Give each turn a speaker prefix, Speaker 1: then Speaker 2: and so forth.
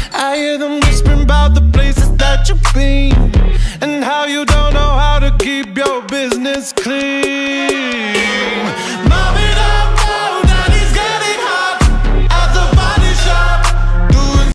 Speaker 1: I hear them whispering about the places that you've been, and how you don't know how to keep your business clean.